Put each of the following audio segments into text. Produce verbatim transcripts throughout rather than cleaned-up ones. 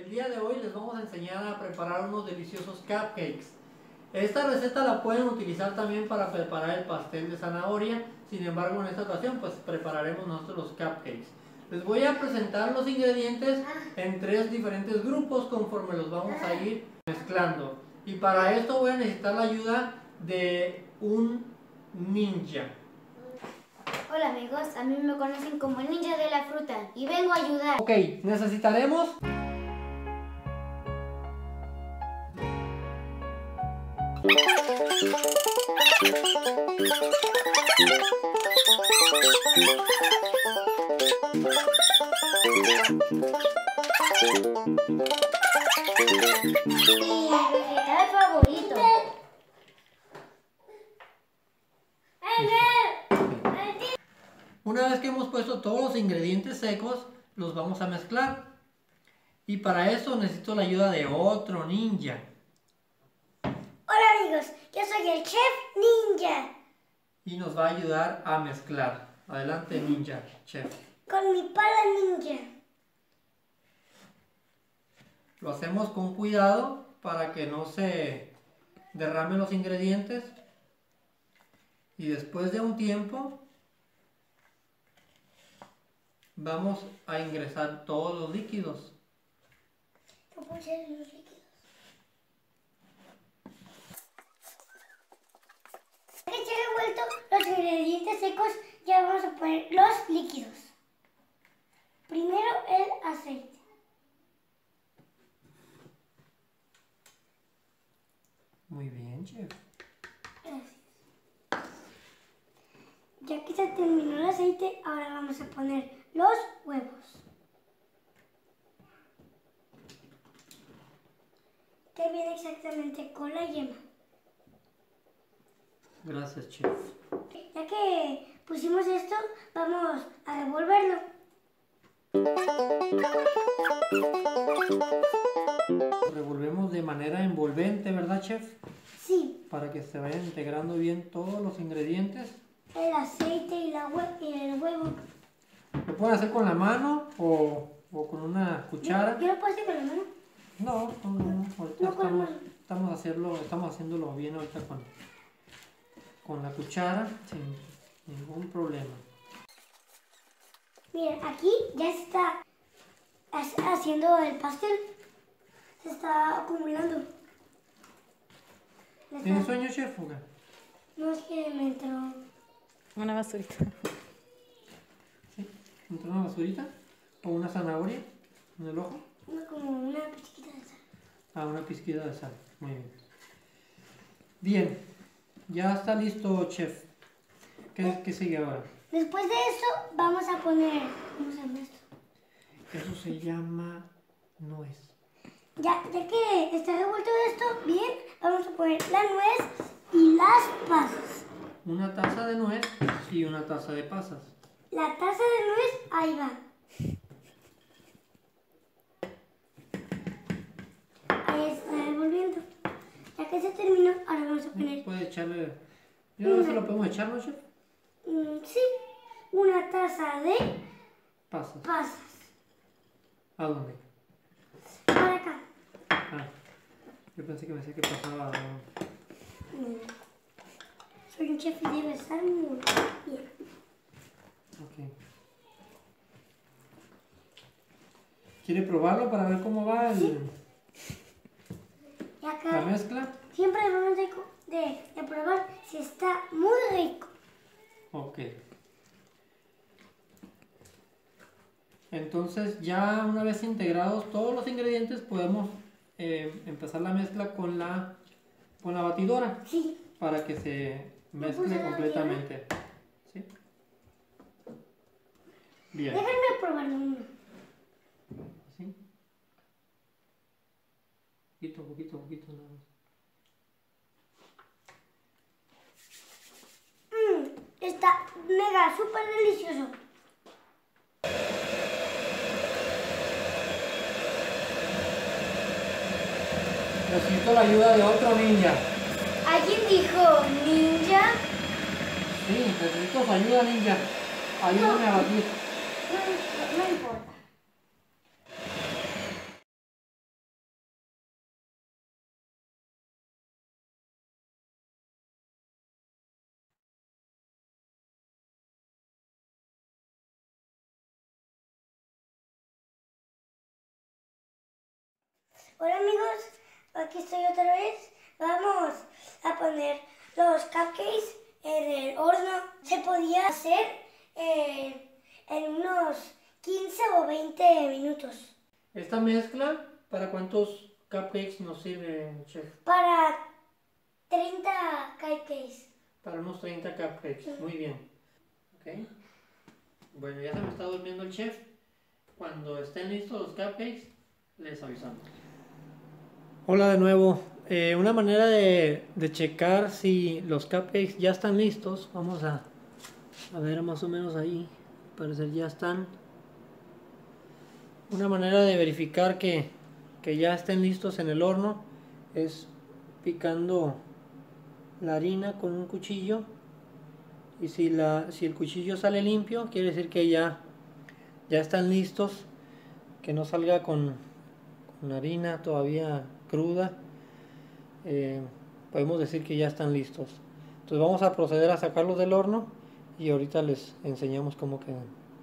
El día de hoy les vamos a enseñar a preparar unos deliciosos cupcakes. Esta receta la pueden utilizar también para preparar el pastel de zanahoria. Sin embargo, en esta ocasión pues prepararemos nosotros los cupcakes. Les voy a presentar los ingredientes en tres diferentes grupos conforme los vamos a ir mezclando. Y para esto voy a necesitar la ayuda de un ninja. Hola amigos, a mí me conocen como el ninja de la fruta y vengo a ayudar. Ok, necesitaremos Mi vegetal favorito. Una vez que hemos puesto todos los ingredientes secos, los vamos a mezclar. Y para eso necesito la ayuda de otro ninja. Hola amigos, yo soy el chef ninja. Y nos va a ayudar a mezclar. Adelante, ninja, chef. Con mi pala ninja. Lo hacemos con cuidado para que no se derramen los ingredientes. Y después de un tiempo vamos a ingresar todos los líquidos. ¿Qué puse los líquidos? Ya que se han revuelto los ingredientes secos, ya vamos a poner los líquidos. Primero el aceite. Muy bien, chef. Gracias. Ya que se terminó el aceite, ahora vamos a poner los huevos. Que viene exactamente con la yema. Gracias, chef. Ya que pusimos esto, vamos a revolverlo. Revolvemos de manera envolvente, ¿verdad, chef? Sí, Para que se vayan integrando bien todos los ingredientes. el aceite y, la hue y el huevo. Lo pueden hacer con la mano o, o con una cuchara. ¿Yo, yo lo puedo hacer con la mano? No, no, no. Ahorita No, con la estamos, mano. estamos, hacerlo, estamos haciéndolo bien ahorita con, con la cuchara sin ningún problema. Miren, aquí ya se está haciendo el pastel. Se está acumulando. Ya ¿Tienes está. sueño, chef? ¿O qué? No, es que me entró. Una basurita. ¿Sí? ¿Entró una basurita? ¿O una zanahoria en el ojo? Una, como una pizquita de sal. Ah, una pizquita de sal. Muy bien. Bien, ya está listo, chef. ¿Qué, qué sigue ahora? Después de eso, vamos a poner. ¿Cómo se llama esto? Eso se llama nuez. Ya, ya que está revuelto esto bien, vamos a poner la nuez y las pasas. Una taza de nuez y una taza de pasas. La taza de nuez, ahí va. Ahí está revolviendo. Ya que se terminó, ahora vamos a poner, Puede echarle... ¿Ya no se lo podemos echar, no, chef? mm, sí, una taza de Pasas. pasas. ¿A dónde? Para acá. Ah, yo pensé que me decía que pasaba... Mm. Soy un chef y debe estar muy bien. Ok. ¿Quiere probarlo para ver cómo va el, Sí. Y la acá mezcla? siempre debemos de, de, de probar si está muy rico. Ok. Entonces ya una vez integrados todos los ingredientes podemos eh, empezar la mezcla con la, con la batidora Sí. para que se ¿Me puse mezcle la completamente. ¿Sí? Bien. Déjenme probarlo uno. ¿Sí? Poquito, poquito, poquito nada más. Mmm, está mega, súper delicioso. Necesito la ayuda de otro ninja. ¿Alguien dijo ninja? Sí, necesito su ayuda, ninja. Ayúdame a batir. No, no importa. Hola amigos, aquí estoy otra vez. Vamos a poner los cupcakes en el horno. Se podía hacer eh, en unos quince o veinte minutos. ¿Esta mezcla para cuántos cupcakes nos sirve, chef? Para treinta cupcakes. Para unos treinta cupcakes, sí. Muy bien. Okay. Bueno, ya se me está durmiendo el chef. Cuando estén listos los cupcakes, les avisamos. Hola de nuevo. Eh, una manera de, de checar si los cupcakes ya están listos. Vamos a, a ver más o menos ahí. Parecer ya están. Una manera de verificar que, que ya estén listos en el horno es picando la harina con un cuchillo. Y si, la, si el cuchillo sale limpio, quiere decir que ya, ya están listos. Que no salga con, con harina todavía cruda. Eh, podemos decir que ya están listos. Entonces vamos a proceder a sacarlos del horno y ahorita les enseñamos cómo quedan.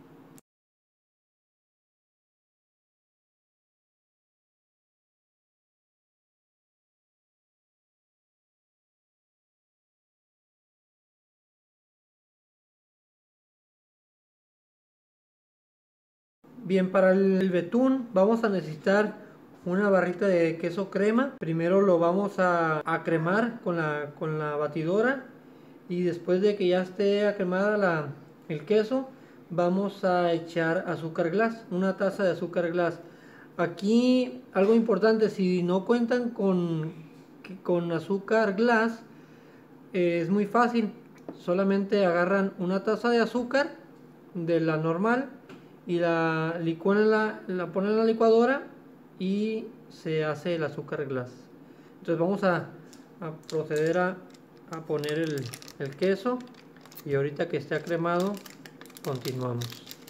Bien, para el betún vamos a necesitar una barrita de queso crema. Primero lo vamos a, a cremar con la, con la batidora y después de que ya esté acremada la, el queso, vamos a echar azúcar glass, una taza de azúcar glass. Aquí algo importante, si no cuentan con, con azúcar glass, eh, es muy fácil. Solamente agarran una taza de azúcar de la normal y la licúan en la, la ponen en la licuadora y se hace el azúcar glass. Entonces vamos a, a proceder a, a poner el, el queso y ahorita que esté acremado continuamos.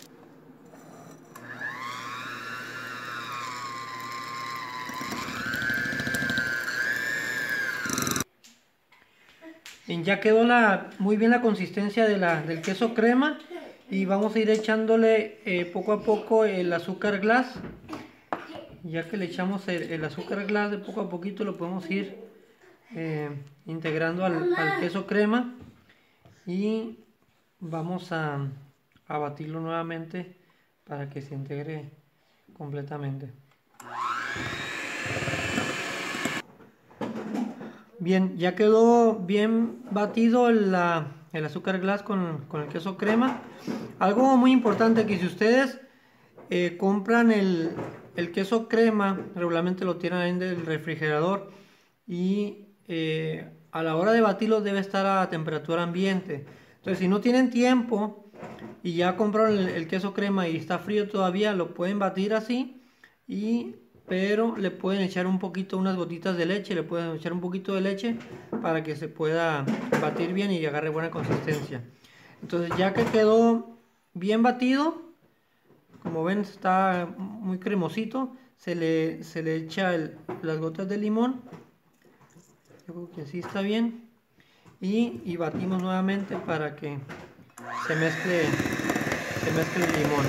Ya quedó la, muy bien la consistencia de la, del queso crema y vamos a ir echándole eh, poco a poco el azúcar glass. Ya que le echamos el, el azúcar glass de poco a poquito lo podemos ir eh, integrando al, al queso crema y vamos a, a batirlo nuevamente para que se integre completamente. Bien, ya quedó bien batido el, el azúcar glass con, con el queso crema. Algo muy importante que si ustedes eh, compran el, el queso crema, regularmente lo tienen en el refrigerador y eh, a la hora de batirlo debe estar a temperatura ambiente. Entonces si no tienen tiempo y ya compraron el, el queso crema y está frío todavía, lo pueden batir así y... pero le pueden echar un poquito, unas gotitas de leche, le pueden echar un poquito de leche para que se pueda batir bien y agarre buena consistencia. Entonces ya que quedó bien batido, como ven está muy cremosito, se le, se le echa el, las gotas de limón, yo creo que así está bien, y, y batimos nuevamente para que se mezcle, se mezcle el limón.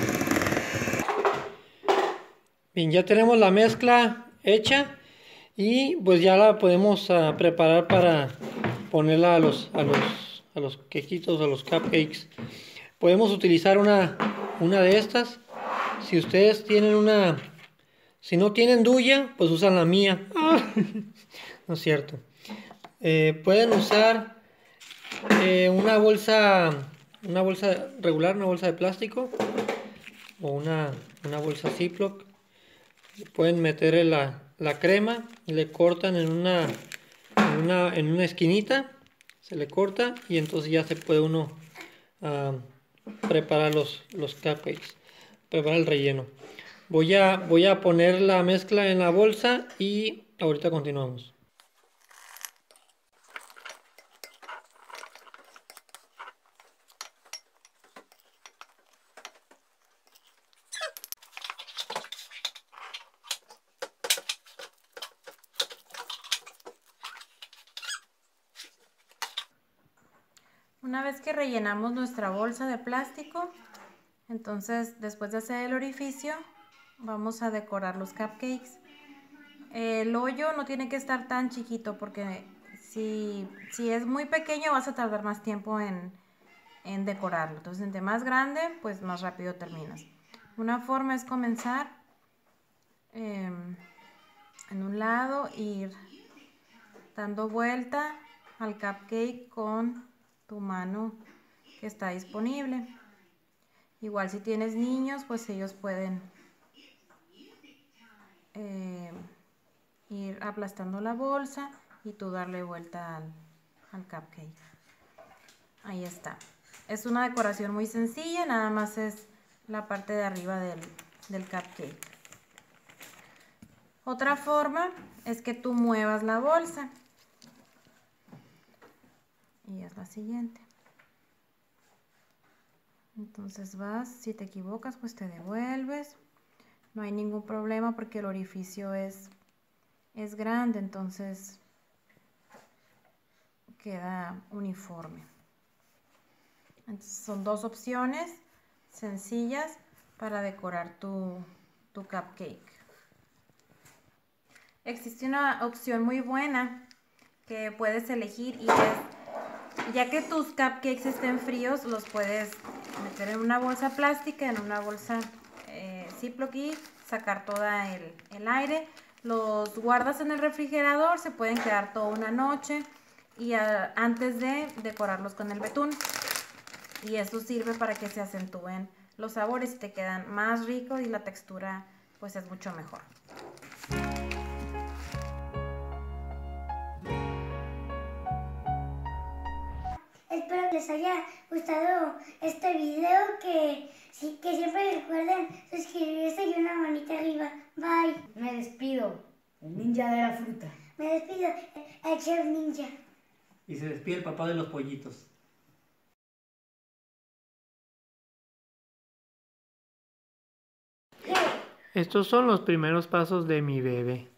Bien, ya tenemos la mezcla hecha y pues ya la podemos uh, preparar para ponerla a los, a los, a los quequitos, a los cupcakes. Podemos utilizar una, una de estas. Si ustedes tienen una, si no tienen duya, pues usan la mía. No es cierto. Eh, pueden usar eh, una bolsa, una bolsa regular, una bolsa de plástico o una, una bolsa Ziploc. Pueden meter la, la crema, le cortan en una, en una en una esquinita, se le corta y entonces ya se puede uno uh, preparar los, los cupcakes, preparar el relleno. Voy a, voy a poner la mezcla en la bolsa y ahorita continuamos. Una vez que rellenamos nuestra bolsa de plástico, entonces después de hacer el orificio, vamos a decorar los cupcakes. El hoyo no tiene que estar tan chiquito porque si, si es muy pequeño vas a tardar más tiempo en, en decorarlo. Entonces, entre más grande, pues más rápido terminas. Una forma es comenzar eh, en un lado, ir dando vuelta al cupcake con tu mano que está disponible. Igual si tienes niños, pues ellos pueden eh, ir aplastando la bolsa y tú darle vuelta al, al cupcake. Ahí está. Es una decoración muy sencilla, nada más es la parte de arriba del, del cupcake. Otra forma es que tú muevas la bolsa. Y es la siguiente. Entonces vas, si te equivocas, pues te devuelves. No hay ningún problema porque el orificio es, es grande, entonces queda uniforme. Entonces, son dos opciones sencillas para decorar tu, tu cupcake. Existe una opción muy buena que puedes elegir y es, ya que tus cupcakes estén fríos, los puedes meter en una bolsa plástica, en una bolsa eh, Ziploc y sacar todo el, el aire. Los guardas en el refrigerador, se pueden quedar toda una noche y a, antes de decorarlos con el betún. Y eso sirve para que se acentúen los sabores y te quedan más ricos y la textura pues es mucho mejor. Espero que les haya gustado este video, que, que siempre recuerden suscribirse y una manita arriba. Bye. Me despido, el ninja de la fruta. Me despido, el chef ninja. Y se despide el papá de los pollitos. Estos son los primeros pasos de mi bebé.